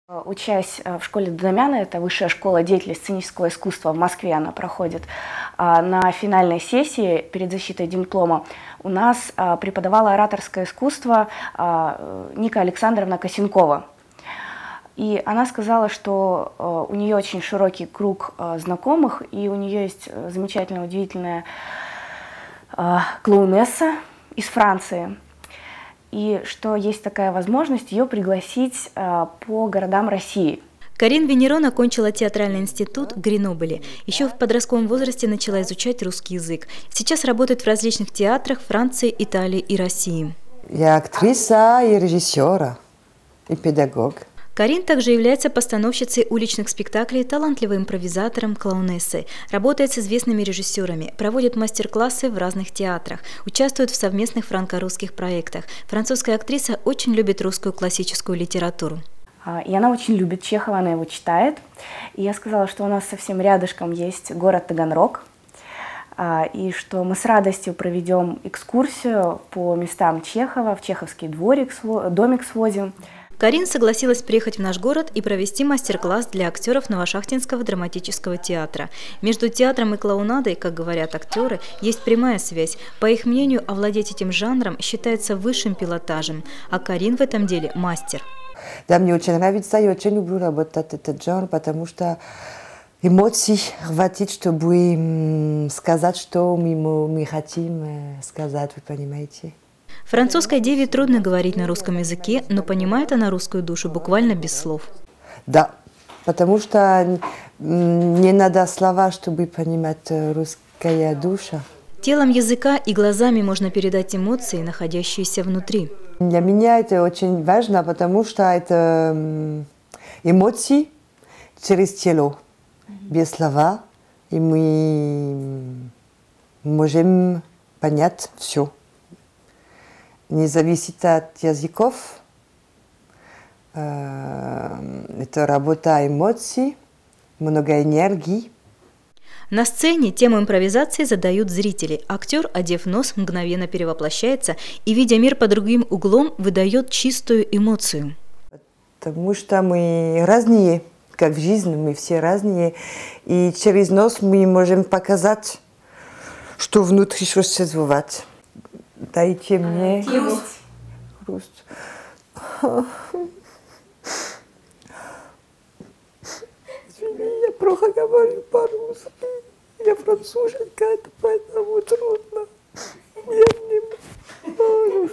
Учась в школе Дудамяна, это высшая школа деятелей сценического искусства в Москве, она проходит, на финальной сессии перед защитой диплома у нас преподавала ораторское искусство Ника Александровна Косенкова. И она сказала, что у нее очень широкий круг знакомых, и у нее есть замечательная, удивительная клоунесса из Франции. И что есть такая возможность ее пригласить по городам России. Карин Венерон окончила театральный институт в Гренобле. Еще в подростковом возрасте начала изучать русский язык. Сейчас работает в различных театрах Франции, Италии и России. Я актриса и режиссера, и педагог. Карин также является постановщицей уличных спектаклей, талантливым импровизатором, клоунессой. Работает с известными режиссерами, проводит мастер-классы в разных театрах, участвует в совместных франко-русских проектах. Французская актриса очень любит русскую классическую литературу. И она очень любит Чехова, она его читает. И я сказала, что у нас совсем рядышком есть город Таганрог, и что мы с радостью проведем экскурсию по местам Чехова, в Чеховский дворик, домик сводим. Карин согласилась приехать в наш город и провести мастер-класс для актеров Новошахтинского драматического театра. Между театром и клоунадой, как говорят актеры, есть прямая связь. По их мнению, овладеть этим жанром считается высшим пилотажем, а Карин в этом деле мастер. Да, мне очень нравится, я очень люблю работать этот жанр, потому что эмоций хватит, чтобы сказать, что мы хотим сказать, вы понимаете. Французской деве трудно говорить на русском языке, но понимает она русскую душу буквально без слов. Да, потому что не надо слова, чтобы понимать русская душа. Телом языка и глазами можно передать эмоции, находящиеся внутри. Для меня это очень важно, потому что это эмоции через тело, без слова, и мы можем понять все. Не зависит от языков. Это работа эмоций, много энергии. На сцене тему импровизации задают зрители. Актер, одев нос, мгновенно перевоплощается и, видя мир под другим углом, выдает чистую эмоцию. Потому что мы разные, как в жизни, мы все разные. И через нос мы можем показать, что внутри существует. Дайте мне грусть. Извини, я плохо говорю по-русски. Я француженка, это поэтому трудно. Я не... Ну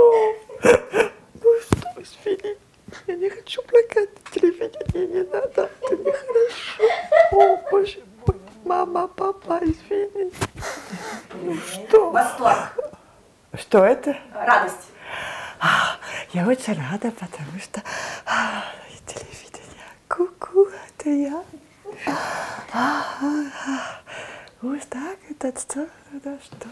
что, извини. Я не хочу плакать на телевидении, не надо. Это нехорошо. О, боже мой. Мама, папа, извини. Ну что? Восторг. Что это? Радость. Я очень рада, потому что телевидение. Ку-ку, это я. Вот так, это что? Это что?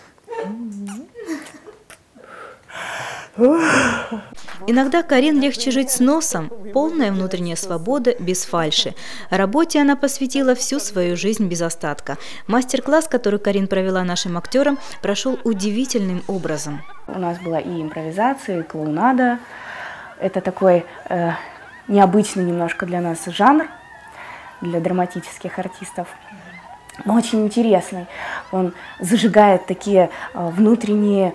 Иногда Карин легче жить с носом, полная внутренняя свобода, без фальши. Работе она посвятила всю свою жизнь без остатка. Мастер-класс, который Карин провела нашим актерам, прошел удивительным образом. У нас была и импровизация, и клоунада. Это такой необычный немножко для нас жанр, для драматических артистов. Но очень интересный. Он зажигает такие внутренние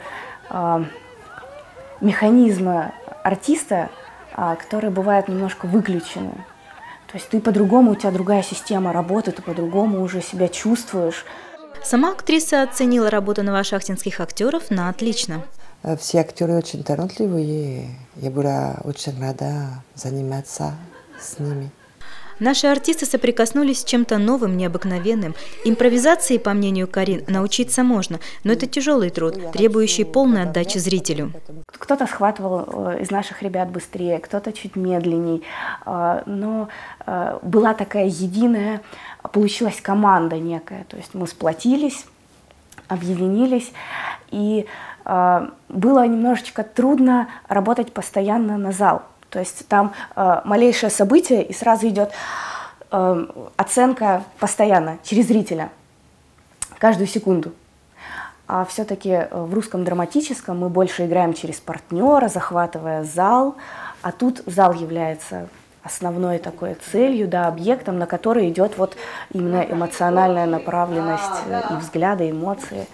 механизмы артиста, которые бывают немножко выключены. То есть ты по-другому, у тебя другая система работы, ты по-другому уже себя чувствуешь. Сама актриса оценила работу новошахтинских актеров на отлично. Все актеры очень талантливые. Я была очень рада заниматься с ними. Наши артисты соприкоснулись с чем-то новым, необыкновенным. Импровизации, по мнению Карин, научиться можно, но это тяжелый труд, требующий полной отдачи зрителю. Кто-то схватывал из наших ребят быстрее, кто-то чуть медленней, но была такая единая, получилась команда некая. То есть мы сплотились, объединились, и было немножечко трудно работать постоянно на зал. То есть там малейшее событие, и сразу идет оценка постоянно, через зрителя, каждую секунду. А все-таки в русском драматическом мы больше играем через партнера, захватывая зал, а тут зал является основной такой целью, да, объектом, на который идет вот именно эмоциональная направленность и взгляды, эмоции.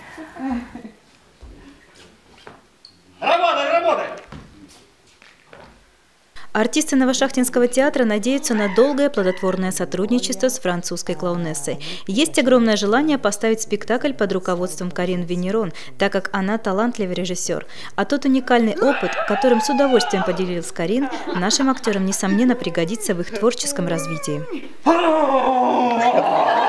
Работай, работай! Артисты Новошахтинского театра надеются на долгое плодотворное сотрудничество с французской клоунессой. Есть огромное желание поставить спектакль под руководством Карин Венерон, так как она талантливый режиссер. А тот уникальный опыт, которым с удовольствием поделилась Карин, нашим актерам, несомненно, пригодится в их творческом развитии.